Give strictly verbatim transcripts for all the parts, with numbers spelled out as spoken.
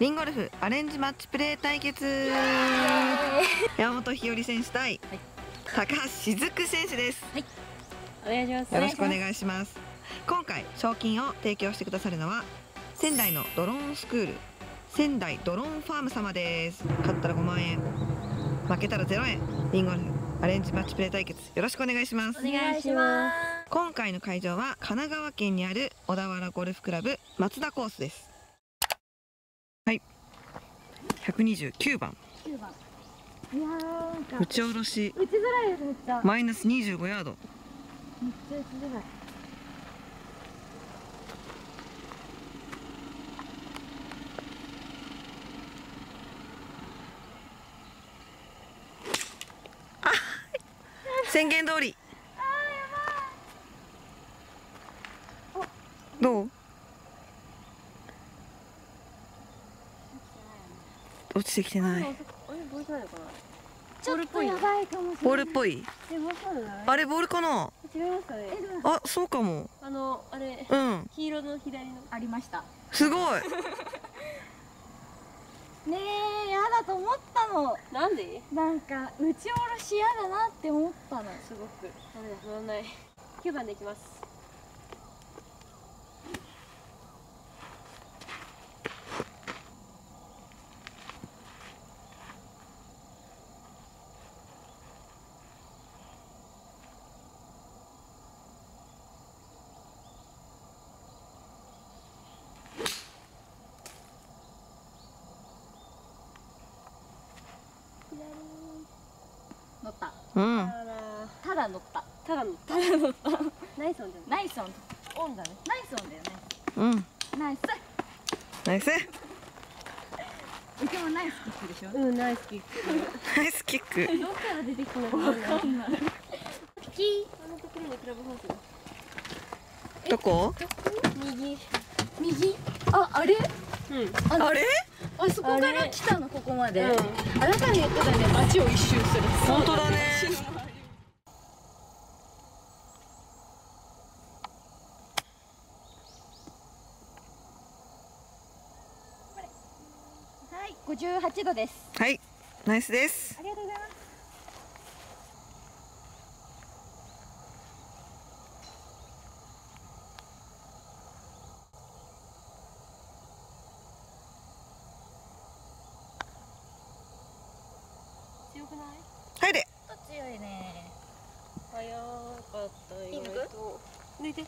リンゴルフアレンジマッチプレー対決。山本ひより選手対、はい、高橋しずく選手です。 はい、お願いします。 よろしくお願いします。今回賞金を提供してくださるのは仙台のドローンスクール仙台ドローンファーム様です。勝ったらごまんえん、負けたらゼロえん。リンゴルフアレンジマッチプレー対決、よろしくお願いします。 お願いします。 今回の会場は神奈川県にある小田原ゴルフクラブ松田コースです。はい、ひゃくにじゅうきゅうばん。 きゅうばん。いやー、 打ち下ろし打ちづらいです。めっちゃマイナスにじゅうごヤード。 めっちゃ打ちづらい。 あ、宣言通り。どう？落ちてきてない。 ちょっとやばいかもしれない。 ボールっぽい。あれボールかな。 違いますかね。 あ、そうかも。 あのあれ、 うん。 黄色の左のありました。 すごい。 ねえ、やだと思ったの。なんで？なんか打ち下ろしやだなって思ったの。すごく。ダメだ、乗らない。きゅうばんでいきます。乗った。 うん。 ただ乗った。ただ乗った。ただ乗った。ナイスオンだよ。ナイスオン。オンだね。ナイスオンだよね。 うん。 ナイス。 ナイス。 うちもナイスキックでしょ。うん、ナイスキック。 ナイスキック。 どっから出てきたのかわかんない。ピキー。あのところのクラブハウスだ。 どこ？ 右。右。あ、あれ？うん。 あれ？ あそこから来たの、ここまで。うん、あなたに言ってたね、街を一周する。 本当だね。 はい、ごじゅうはちどです。 はい、ナイスです。 ありがとうございます。強くない？ 入れ。 強いね。早かったよ。抜いて。はい。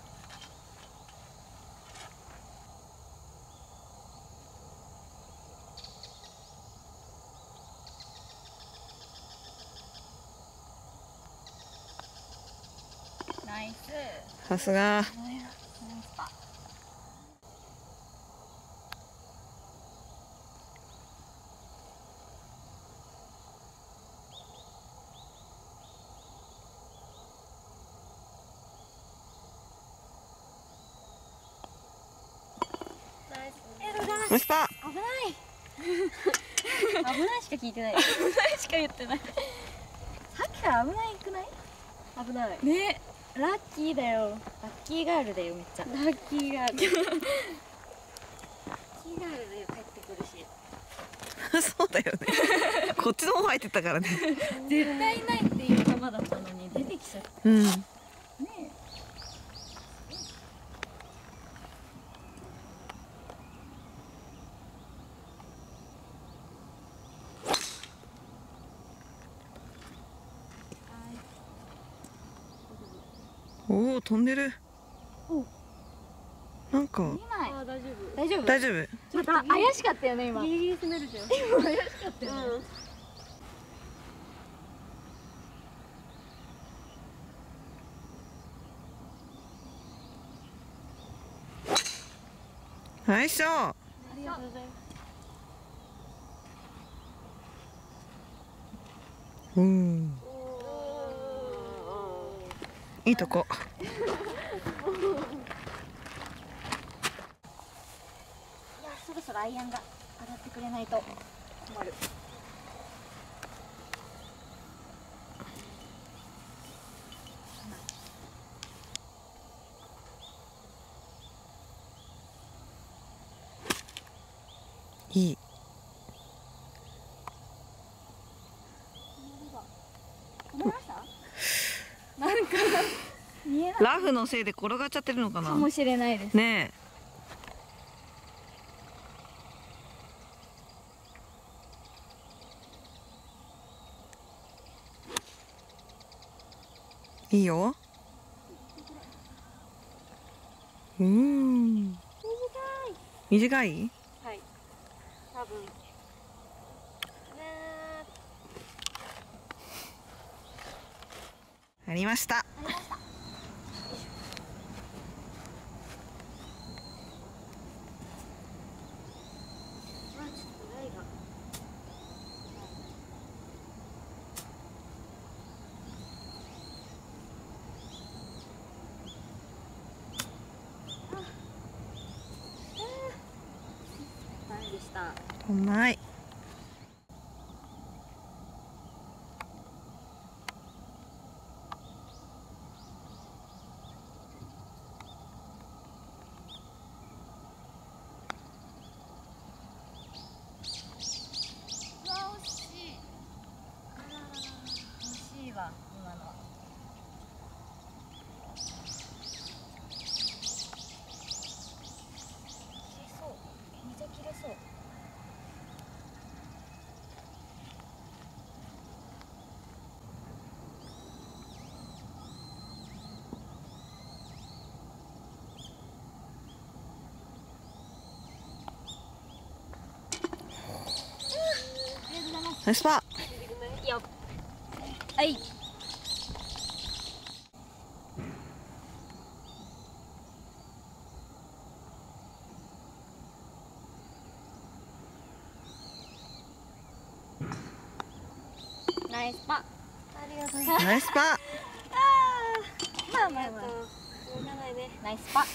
ナイス。 さすが。ナイスパー。 危ない。危ないしか聞いてない。危ないしか言ってない。さっきから危ないくない？危ない。ね、ラッキーだよ。ラッキーガールだよ、めっちゃ。ラッキーガール。ラッキーガールだよ、帰ってくるし。 そうだよね。こっちの方入ってたからね。 絶対ないっていう球だったのに出てきちゃった。 うん。ねえ。おお、飛んでる。なんか。 あ、大丈夫。大丈夫。 大丈夫。 ちょっと怪しかったよね、今。ギリギリ攻めるじゃん。今怪しかったよね。 ナイスショット。 ありがとうございます。 うん。いいとこ。 いや、そろそろアイアンが上がってくれないと困る。 いい。 なんか見えない。 ラフのせいで転がっちゃってるのかな。 かもしれないです。 ねえ。いいよ。うん。短い。短い。 はい。多分。 ありました。 ありました。 うまい。ナイスパー。 はい。ナイスパー。ありがとうございます。 ナイスパー。 あー。まあまあまあ。ナイスパー。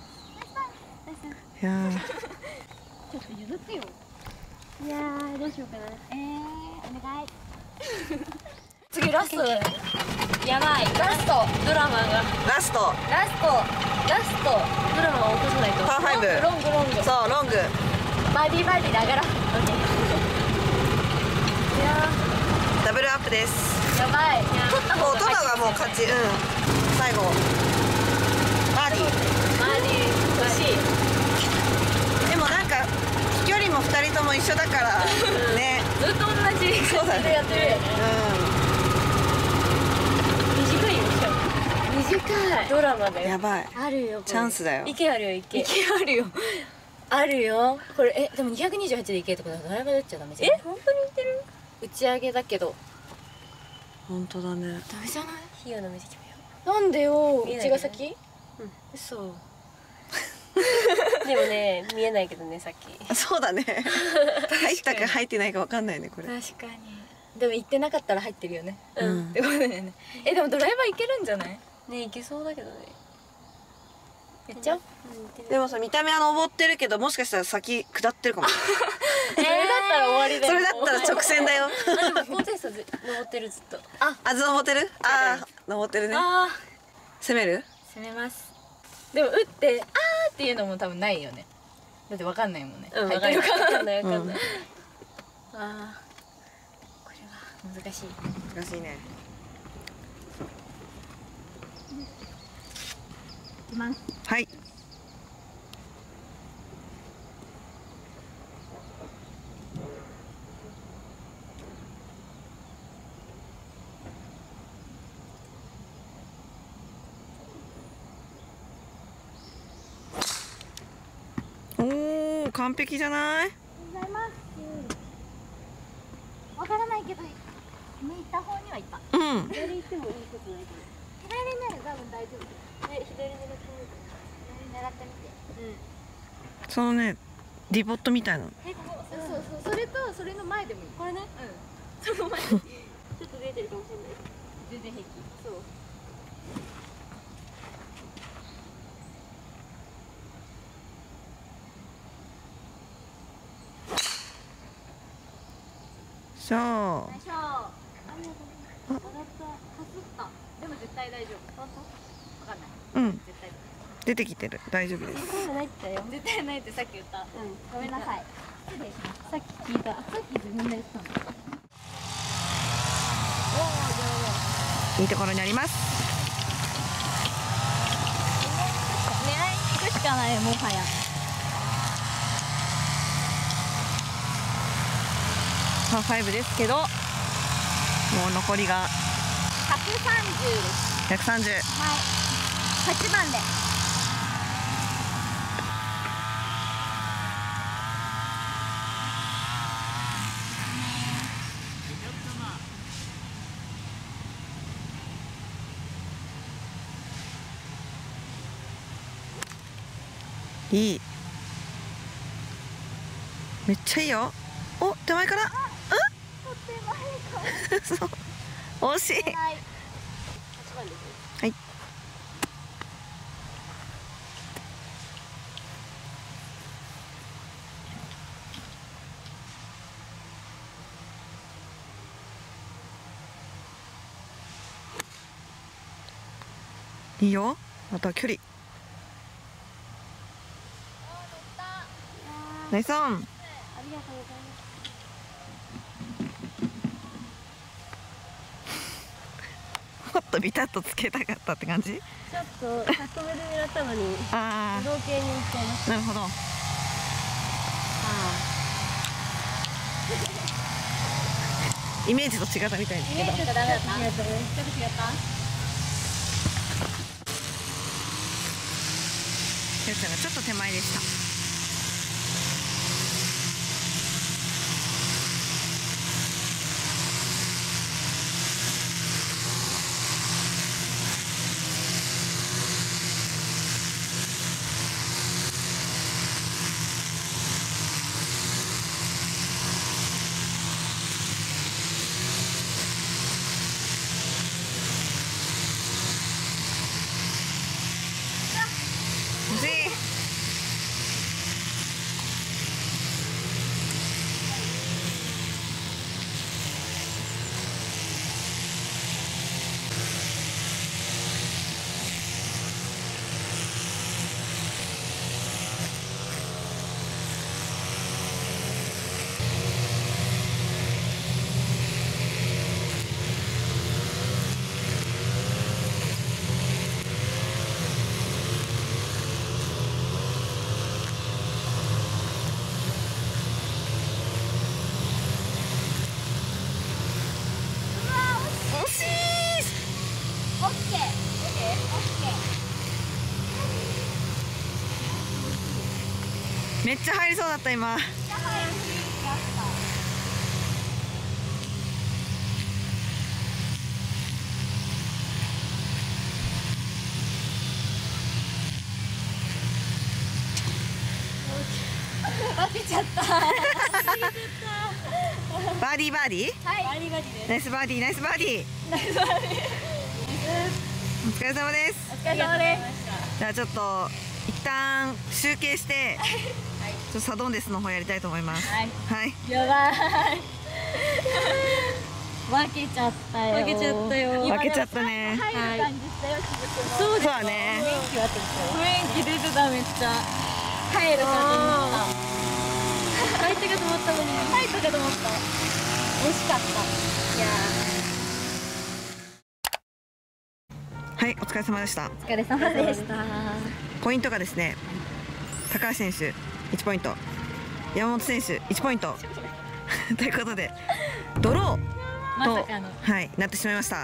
いやー。 ちょっと譲ってよ。いやー、どうしようかな。えー、お願い。次ラスト。やばい。ラスト。ドラマが。 ラスト。 ラスト。ラスト。ドラマを起こさないと。 パーファイブ。 ロングロング。 そう、ロング。 バディバディだから。オッケー。いやー。ダブルアップです。 やばい。取った方が。 もう取ったがもう勝ち。うん。最後。バーディー。 バーディー。欲しい。 でもなんか。距離もふたりとも一緒だからね。 ずっと同じそうだね。 やってるよね。うん。短いよ。短い。ドラマだよ。やばい。あるよ。 チャンスだよ。 池あるよ。池。池あるよ。あるよ。これえでもにひゃくにじゅうはちで池ってことはドライバーで打っちゃダメじゃん。え本当に言ってる？打ち上げだけど。 本当だね。 ダメじゃない？火を飲めてきたよ。なんでよ。うちが先？うん。嘘。でもね見えないけどねさっき。そうだね。入ったか入ってないかわかんないねこれ。確かに。でも行ってなかったら入ってるよね。うん。ってことだよね。えでもドライバー行けるんじゃない？ね行けそうだけどね。やっちゃう？ でもさ見た目は登ってるけどもしかしたら先下ってるかも。 それだったら終わりだよ。 それだったら直線だよ。 高低差登ってるずっと。あ、 あず登ってる？ああ登ってるね。攻める？ 攻めます。でも打ってあーっていうのも多分ないよね。だってわかんないもんね。うん、わかんないわかんないわかんない。ああ、これは難しい。 難しいね。 いきます。 はい。完璧じゃない？ありがとうございます。 わからないけど、向いた方にはいった。うん。左行ってもいいことないけど。左なら多分大丈夫。ね、左狙ってみて。左狙ってみて。うん。 そのね、ディボットみたいな。 え、ここ。そうそうそう。それとそれの前でもいい。これね。うん。その前。ちょっと出てるかもしれない。全然平気。そう。 そう。 ありがとうございます。上がった、かすった。でも絶対大丈夫。本当？わかんない。うん。絶対。 出てきてる。大丈夫です。 絶対ないってよ。絶対ないってさっき言った。うん。ごめんなさい。 失礼しました。さっき聞いた。さっき自分で言ったの。 いいところにあります。 狙いに行くしかない、もはや。 パーファイブですけど、もう残りがひゃくさんじゅうです。 ひゃくさんじゅう。 はい。はちばんで。 いい。めっちゃいいよ。お、手前から。うん。手前から。そう。惜しい。はい。はい。いいよ。あとは距離。ナイスオン。 ありがとうございます。 もっとビタッとつけたかったって感じ。 ちょっと高めで狙ったのに、 ああ、 同系に行っちゃいました。 なるほど。ああ。イメージと違ったみたいですけど。 イメージがダメだった。ちょっと違った。 ひよちゃんがちょっと手前でした。めっちゃ入りそうだった今。 当てちゃった。 バーディーバーディー。 はい。バーディーバーディーです。 ナイスバーディーナイスバーディー。 ナイスバーディー。 お疲れ様です。 お疲れ様です。 じゃあちょっと一旦集計して、はい、ちょっとサドンデスの方やりたいと思います。はい。はい、 やばい。負けちゃったよ。負けちゃったよ。 負けちゃったね。 はい。 そうだね。 雰囲気出てためっちゃ。入るかと思った。入ったかと思ったのに。入ったかと思った。惜しかった。いやはい、お疲れ様でした。 お疲れ様でした。 ポイントがですね、高橋選手いちポイント、山本選手いちポイントということでドローと、ま、はい、なってしまいました。あ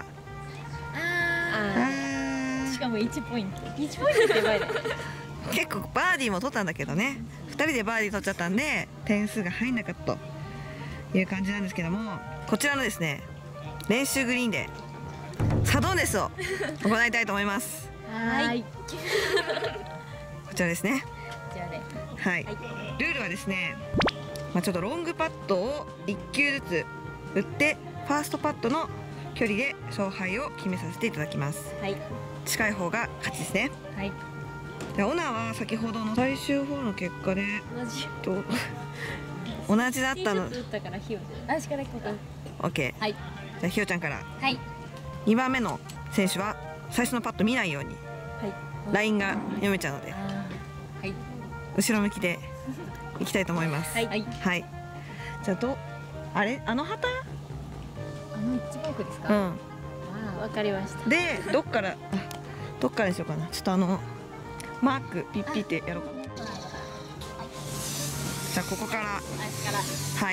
あ、しかもいちポイント。いちポイントってやばいね。 結構バーディーも取ったんだけどね、ふたりでバーディー取っちゃったんで点数が入んなかったという感じなんですけども、こちらのですね練習グリーンでサドンデスを行いたいと思います。 はい。こちらですね。 ちらで。 はい。ルールはですね、まあちょっとロングパットをいっ球ずつ打ってファーストパットの距離で勝敗を決めさせていただきます。はい。近い方が勝ちですね。はい。でオナは先ほどの最終ホールの結果で同じと同じだったの。 打ったからひよちゃん。私から行こうか。 オッケー。はい。じゃあひよちゃんから。はい。にばんめの選手は最初のパット見ないように、はい、ラインが読めちゃうので、はい、 後ろ向きでいきたいと思います。 はい、 はい、じゃあどあれあの旗、 あの一番奥ですか。 うん、 ああ、わかりました。 でどっからどっからにしようかな。ちょっとあのマークピッピってやろうかな。じゃあここから、はい。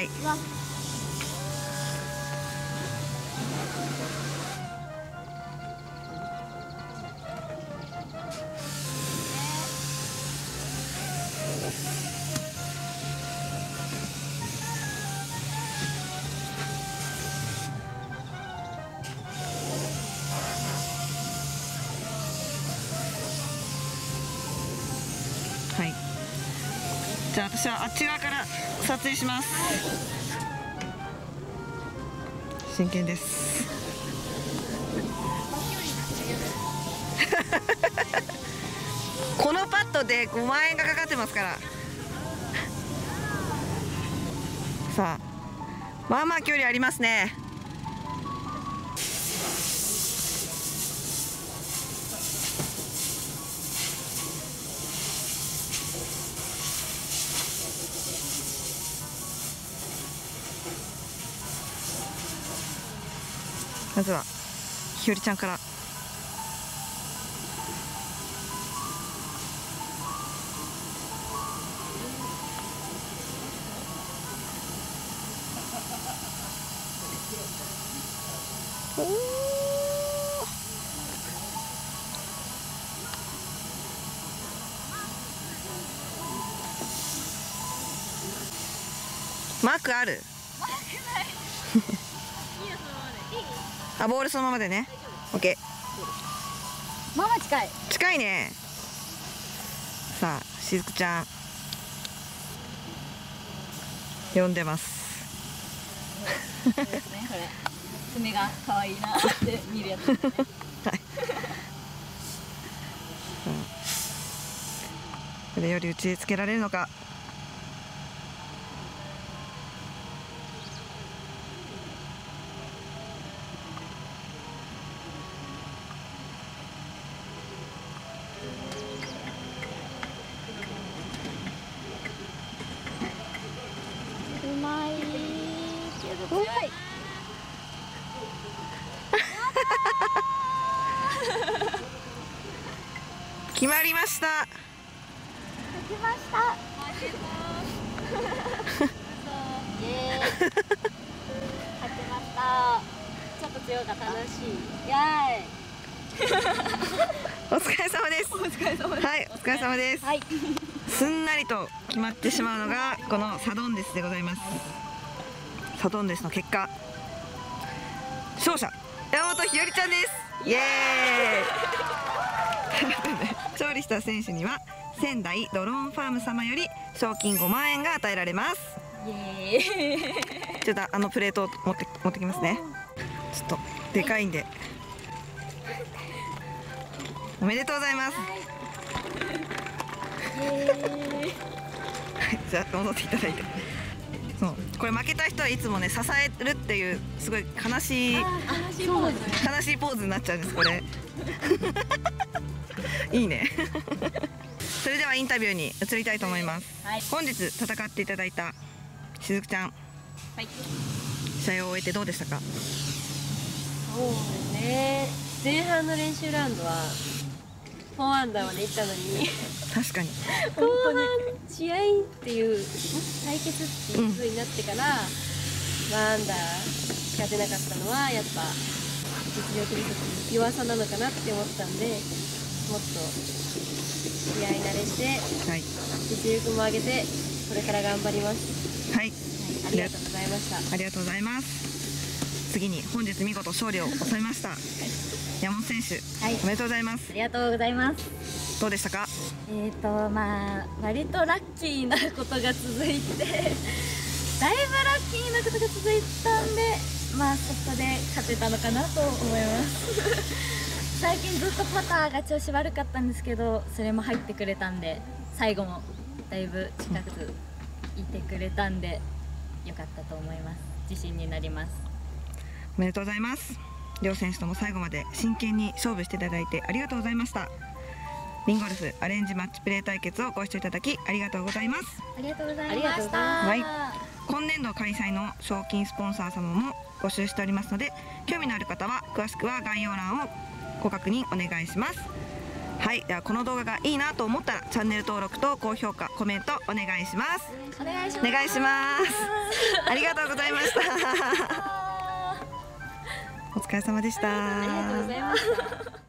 はい。じゃあ私はあっち側から撮影します。真剣です。このパッドでごまんえんがかかってますから。さあ、まあまあ距離ありますね。まずはひよりちゃんから。おマークある？あ、ボールそのままでね。オッケー。 ママ近い。 近いね。さあ、しずくちゃん。呼んでます。 そうですね、これ。爪が可愛いなって見るやつですね。 はい。これより打ちつけられるのか。 うまいけど強い。 決まりました。 勝ちました。イエーイ。勝ちました。ちょっと強かった。楽しい。やーい。 お疲れ様です。 お疲れ様です。 はい、お疲れ様です。 はい。 すんなりと決まってしまうのがこのサドンデスでございます。サドンデスの結果、勝者山本ひよりちゃんです。イエーイ。勝利した選手には仙台ドローンファーム様より賞金ごまんえんが与えられます。 イエーイ。 ちょっとあのプレートを持って持ってきますね。ちょっとでかいんで。おめでとうございます。 イエーイ。 じゃあ戻っていただいて。そうこれ負けた人はいつもね支えるっていうすごい悲しい悲しいポーズになっちゃうんですこれ。いいね。それではインタビューに移りたいと思います。はい、本日戦っていただいたしずくちゃん、 はい、 試合を終えてどうでしたか？ そうですね。前半の練習ラウンドはフォーアンダーまで行ったのに確かに後半試合っていう対決っていう風になってから、うん、ワンアンダーしか出なかったのはやっぱ実力不足、弱さなのかなって思ったんで、もっと試合慣れして、はい、実力も上げてこれから頑張ります。はい、はい、ありがとうございました。 ありがとうございます。次に本日見事勝利を収めました、はい、山本選手、はい、おめでとうございます。 ありがとうございます。 どうでしたか？ えーとまあ割とラッキーなことが続いてだいぶラッキーなことが続いたんで、まあそこで勝てたのかなと思います最近ずっとパターが調子悪かったんですけど、それも入ってくれたんで、最後もだいぶ近くいてくれたんでよかったと思います。自信になります。 おめでとうございます。両選手とも最後まで真剣に勝負していただいてありがとうございました。 リンゴルフアレンジマッチプレー対決をご視聴いただきありがとうございます。 ありがとうございました。 はい、今年度開催の賞金スポンサー様も募集しておりますので、興味のある方は詳しくは概要欄をご確認お願いします。はい、ではこの動画がいいなと思ったらチャンネル登録と高評価、コメントお願いします。 お願いします。 お願いします。ありがとうございました。お疲れ様でした。 ありがとうございました。